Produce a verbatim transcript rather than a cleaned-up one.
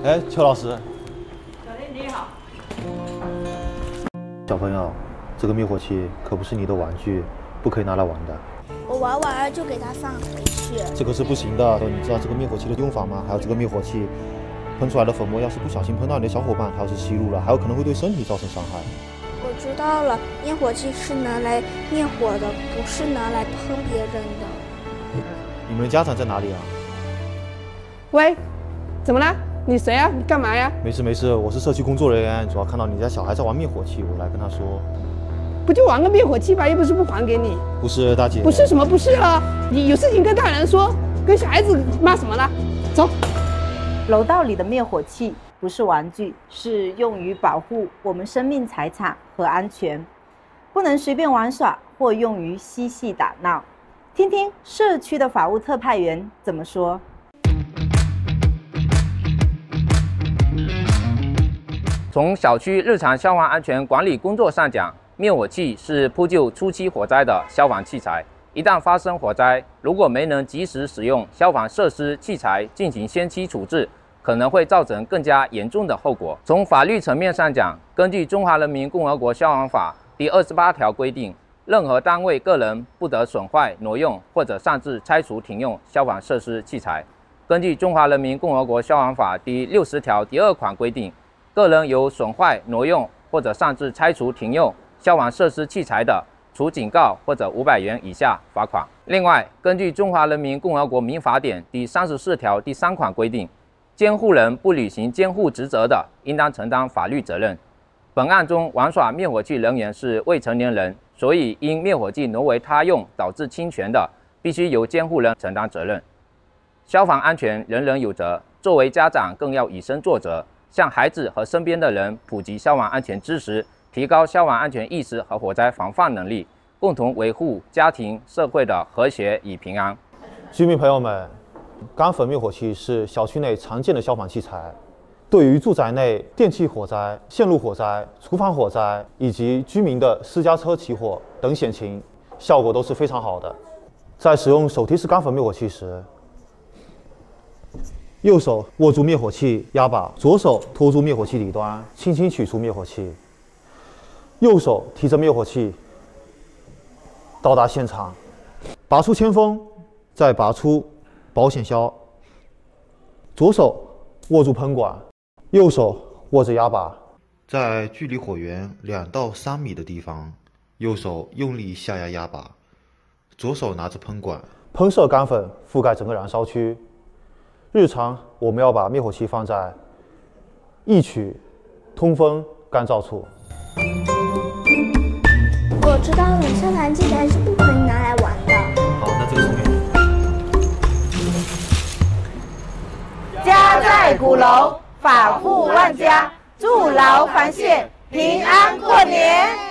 哎，邱老师。 小林你好。 小朋友，这个灭火器可不是你的玩具，不可以拿来玩的。 我玩完了就给它放回去。 这个是不行的。你知道这个灭火器的用法吗？还有这个灭火器喷出来的粉末，要是不小心喷到你的小伙伴，它要是吸入了，还有可能会对身体造成伤害。 我知道了，灭火器是拿来灭火的，不是拿来喷别人的。 你们的家长在哪里啊？ 喂，怎么了？你谁啊？你干嘛呀？ 没事没事，我是社区工作人员，主要看到你家小孩在玩灭火器，我来跟他说。 不就玩个灭火器吧，又不是不还给你。 不是大姐。 不是什么不是了？你有事情跟大人说，跟小孩子骂什么了？走。 楼道里的灭火器不是玩具，是用于保护我们生命财产和安全，不能随便玩耍或用于嬉戏打闹。听听社区的法务特派员怎么说。 从小区日常消防安全管理工作上讲，灭火器是扑救初期火灾的消防器材。一旦发生火灾，如果没能及时使用消防设施器材进行先期处置，可能会造成更加严重的后果。从法律层面上讲，根据《中华人民共和国消防法》第二十八条规定，任何单位、个人不得损坏、挪用或者擅自拆除、停用消防设施器材。根据《中华人民共和国消防法》第六十条第二款规定，个人有损坏、挪用或者擅自拆除、停用消防设施器材的，处警告或者五百元以下罚款。另外，根据《中华人民共和国民法典》第三十四条第三款规定，监护人不履行监护职责的，应当承担法律责任。本案中玩耍灭火器人员是未成年人，所以因灭火器挪为他用导致侵权的，必须由监护人承担责任。消防安全人人有责，作为家长更要以身作则，向孩子和身边的人普及消防安全知识，提高消防安全意识和火灾防范能力，共同维护家庭社会的和谐与平安。 居民朋友们，干粉灭火器是小区内常见的消防器材，对于住宅内电气火灾、线路火灾、厨房火灾以及居民的私家车起火等险情，效果都是非常好的。在使用手提式干粉灭火器时，右手握住灭火器压把，左手托住灭火器底端，轻轻取出灭火器。右手提着灭火器到达现场，拔出铅封，再拔出保险销。左手握住喷管，右手握着压把，在距离火源两到三米的地方，右手用力下压压把，左手拿着喷管，喷射干粉覆盖整个燃烧区。日常我们要把灭火器放在易取、通风、干燥处。 我知道了，消防器材是不可以拿来玩的。 好，那这个送给你。 家在鼓楼，法护万家，筑牢防线，平安过年。